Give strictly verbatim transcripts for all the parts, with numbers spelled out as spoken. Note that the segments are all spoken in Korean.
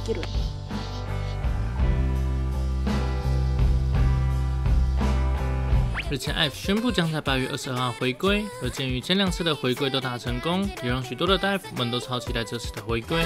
없기로 해. 日前 ，F 宣布将在八月二十二号回归，而鉴于前两次的回归都大成功，也让许多的 Dive 们都超期待这次的回归。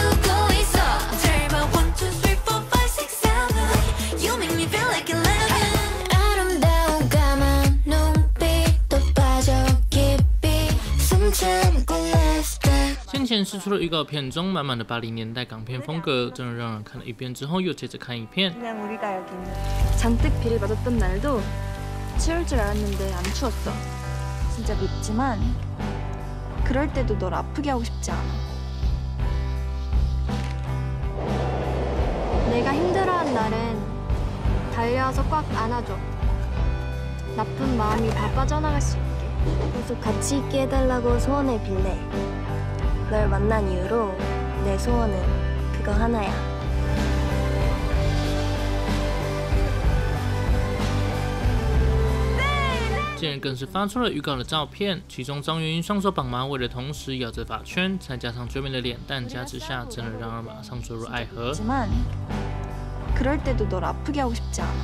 先前释出的预告片中，满满的八零年代港片风格，真的让人看了一遍之后又接着看一遍。 잔뜩 비를 맞았던 날도 추울 줄 알았는데 안 추웠어. 진짜 밉지만 그럴 때도 널 아프게 하고 싶지 않아. 내가 힘들어한 날엔 달려와서 꽉 안아줘. 나쁜 마음이 다 빠져나갈 수 있게. 계속 같이 있게 해달라고 소원을 빌래. 널 만난 이후로 내 소원은 그거 하나야. 竟然更是发出了预告的照片，其中张元英双手绑马尾的同时咬着发圈，再加上绝美的脸蛋加之下，真的让人马上坠入爱河。 하지만 그럴 때도 널 아프게 하고 싶지 않아.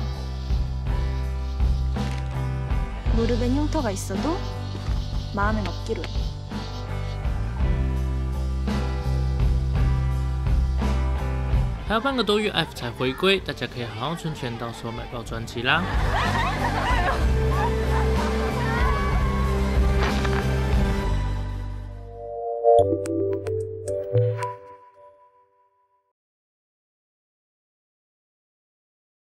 무릎엔 흉터가 있어도 마음엔 없기로 해. 还有半个多月 ，F 才回归，大家可以好好存钱，到时候买爆专辑啦。